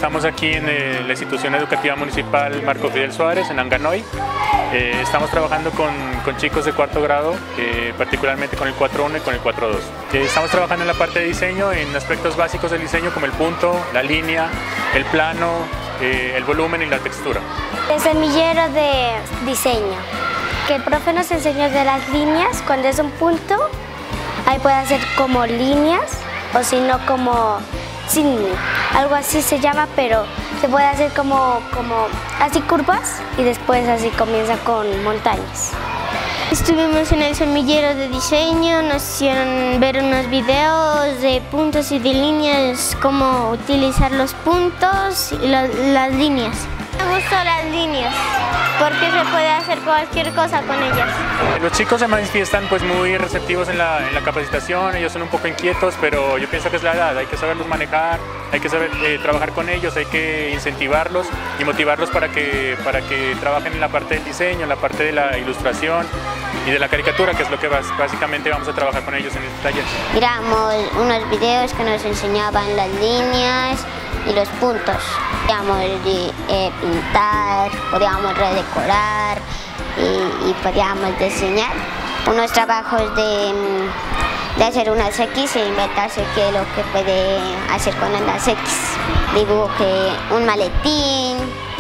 Estamos aquí en la institución educativa municipal Marco Fidel Suárez, en Anganoy. Estamos trabajando con chicos de cuarto grado, particularmente con el 4.1 y con el 4.2. Estamos trabajando en la parte de diseño, en aspectos básicos del diseño como el punto, la línea, el plano, el volumen y la textura. El semillero de diseño, que el profe nos enseñó de las líneas. Cuando es un punto, ahí puede hacer como líneas o si no como algo así se llama, pero se puede hacer como así curvas y después así comienza con montañas. Estuvimos en el semillero de diseño, nos hicieron ver unos videos de puntos y de líneas, cómo utilizar los puntos y las líneas. Me gustó las líneas porque se puede hacer cualquier cosa con ellas. Los chicos se manifiestan pues muy receptivos en la capacitación, ellos son un poco inquietos, pero yo pienso que es la edad, hay que saberlos manejar, hay que saber trabajar con ellos, hay que incentivarlos y motivarlos para que trabajen en la parte del diseño, en la parte de la ilustración y de la caricatura, que es lo que básicamente vamos a trabajar con ellos en este taller. Miramos unos videos que nos enseñaban las líneas y los puntos. Podíamos pintar, podíamos redecorar y podíamos diseñar unos trabajos de hacer unas X e inventarse qué es lo que puede hacer con las X. Dibujé un maletín,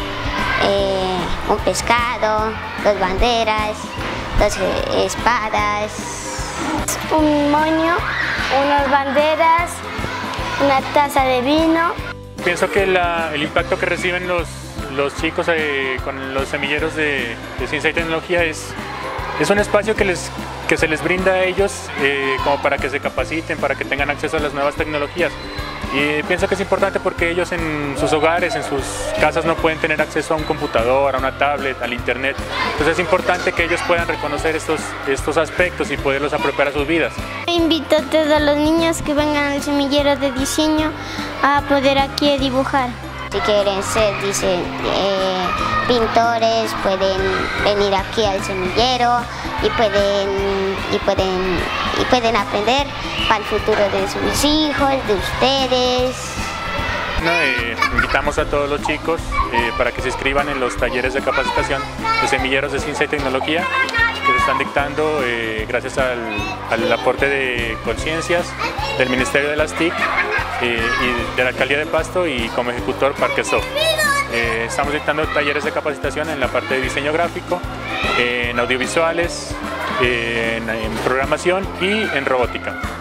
un pescado, dos banderas, dos espadas. Un moño, unas banderas, una taza de vino. Pienso que el impacto que reciben los chicos con los semilleros de ciencia y tecnología es un espacio que se les brinda a ellos como para que se capaciten, para que tengan acceso a las nuevas tecnologías. Y pienso que es importante porque ellos en sus hogares, en sus casas no pueden tener acceso a un computador, a una tablet, al internet. Entonces es importante que ellos puedan reconocer estos aspectos y poderlos apropiar a sus vidas. Invito a todos los niños que vengan al semillero de diseño a poder aquí dibujar. Si quieren ser pintores, pueden venir aquí al semillero y pueden aprender para el futuro de sus hijos, de ustedes. Invitamos a todos los chicos para que se inscriban en los talleres de capacitación de semilleros de ciencia y tecnología que se están dictando gracias al aporte de Colciencias, del Ministerio de las TIC y de la Alcaldía de Pasto y como ejecutor Parquesoft. Estamos dictando talleres de capacitación en la parte de diseño gráfico, en audiovisuales, en programación y en robótica.